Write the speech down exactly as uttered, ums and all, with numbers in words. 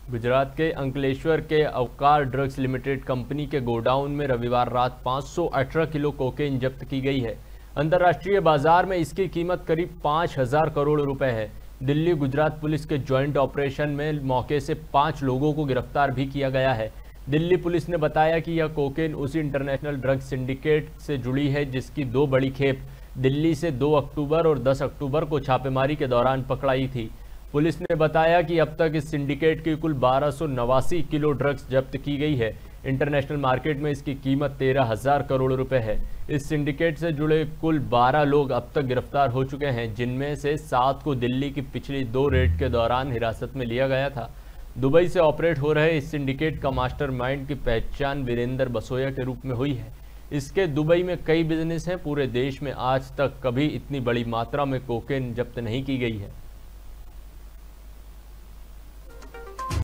गुजरात के अंकलेश्वर के Avkar drugs limited company के गोडाउन में रविवार रात पाँच सौ अठारह किलो कोकेन जब्त की गई है। अंतर्राष्ट्रीय बाजार में इसकी कीमत करीब पाँच हजार करोड़ रुपए है। दिल्ली गुजरात पुलिस के ज्वाइंट ऑपरेशन में मौके से पांच लोगों को गिरफ्तार भी किया गया है। दिल्ली पुलिस ने बताया कि यह कोकेन उसी इंटरनेशनल ड्रग सिंडिकेट से जुड़ी है जिसकी दो बड़ी खेप दिल्ली से दो अक्टूबर और दस अक्टूबर को छापेमारी के दौरान पकड़ाई थी। पुलिस ने बताया कि अब तक इस सिंडिकेट की कुल बारह सौ नवासी किलो ड्रग्स जब्त की गई है। इंटरनेशनल मार्केट में इसकी कीमत तेरह हजार करोड़ रुपए है। इस सिंडिकेट से जुड़े कुल बारह लोग अब तक गिरफ्तार हो चुके हैं, जिनमें से सात को दिल्ली की पिछली दो रेड के दौरान हिरासत में लिया गया था। दुबई से ऑपरेट हो रहे इस सिंडिकेट का मास्टरमाइंड की पहचान वीरेंद्र बसोया के रूप में हुई है। इसके दुबई में कई बिजनेस हैं। पूरे देश में आज तक कभी इतनी बड़ी मात्रा में कोकेन जब्त नहीं की गई है।